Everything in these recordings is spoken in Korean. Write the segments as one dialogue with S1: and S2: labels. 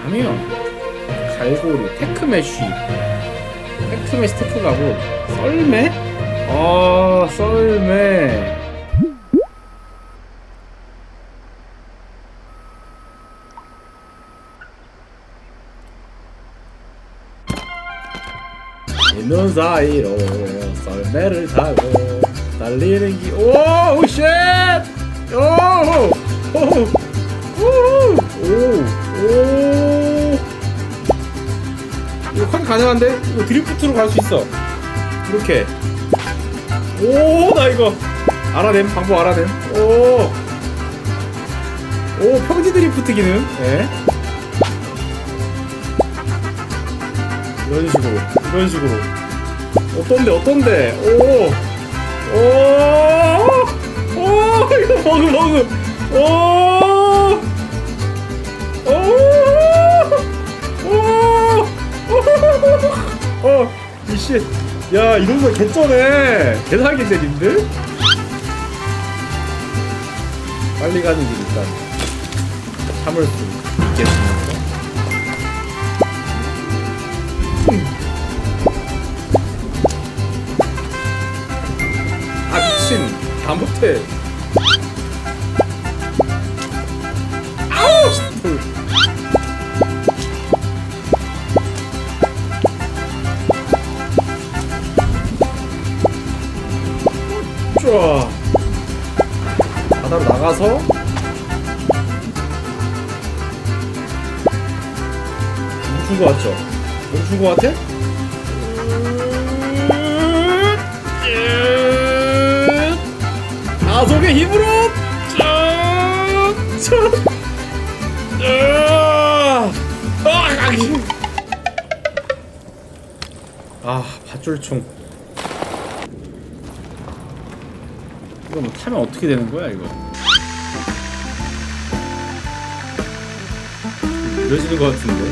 S1: 라면, 갈고리, 테크메쉬, 테크 가고, 썰매? 썰매. 있는 사이로 썰매를 타고 달리는 길. 오 쉣! 오 이거 컷 가능한데? 이거 드리프트로 갈 수 있어. 이렇게. 오 나 이거 알아냄. 방법 알아냄. 오 평지 드리프트 기능. 예. 이런 식으로. 어떤데? 이거 버그. 이씨. 야, 이런 거 개쩌네. 개사기 쟤인데? 빨리 가는 길 일단 참을 수 있겠습니다. 아 미친 다 못해. 아우 좋아. 바다로 나가서 멈춘 거 같죠? 멈춘 거 같아? 가속의 힘으로 밧줄총. 이거 뭐 타면 어떻게 되는 거야 이거? 느려지는 거 같은데?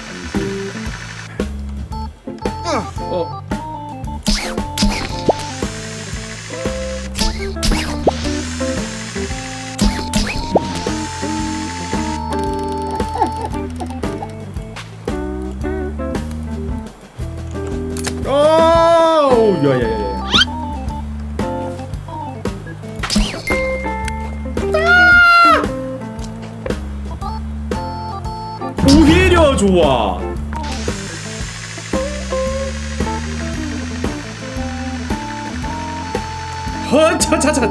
S1: 야야야야. 오히려 좋아. 차차차.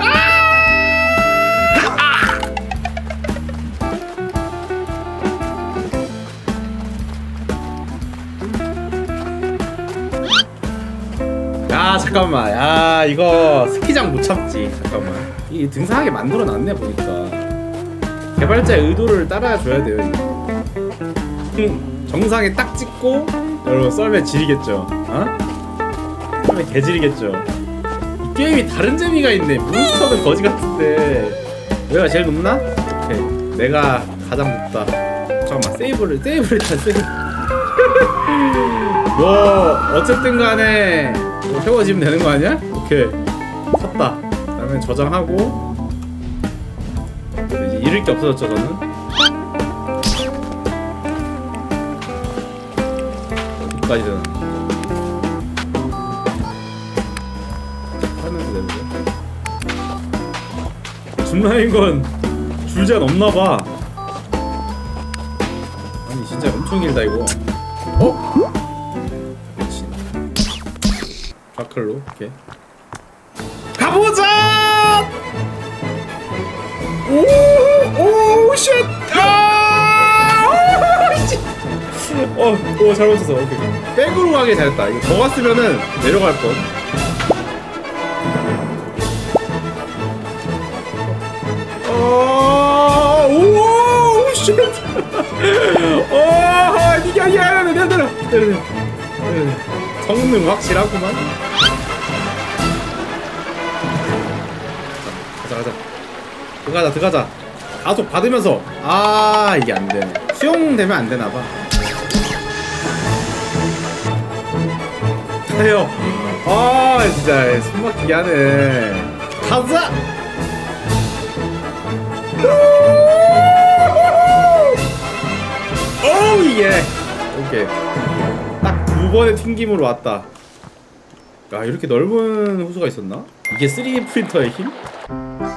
S1: 야 잠깐만. 야 이거 스키장 못 참지. 잠깐만. 이 등산하게 만들어놨네 보니까. 개발자의 의도를 따라줘야 돼요 이거. 정상에 딱 찍고 여러분 썰매 지리겠죠? 썰매 개지리겠죠? 이 게임이 다른 재미가 있네. 몬스터는 거지 같은데 내가 제일 높나? 오케이. 내가 가장 높다. 잠깐만 세이브를 일단 세이브. 뭐 어쨌든 간에 뭐 세워지면 되는 거 아니야? 오케이 섰다. 그 다음에 저장하고 이제 잃을 게 없어졌죠 저는. 까지 되는 하면서 되는 거야. 줌라인 건 줄 제한 없나봐. 아니 진짜 엄청 길다 이거. 미친. 바클로 오케이. 가보자. 오 쉣. 잘 맞췄어. 오케이. 백으로 가길 잘했다. 이거 더 갔으면은 내려갈 뻔. 오, 쉣. 이게 아니야. 내려. 성능 확실하구만. 가자. 들어가자. 가속 받으면서. 이게 안 되네. 수영 되면 안 되나 봐. 해요. 진짜 숨막히게 하네. 가자. 튕기게. 오케이. 딱 2번의 튕김으로 왔다. 야, 이렇게 넓은 호수가 있었나? 이게 3D 프린터의 힘?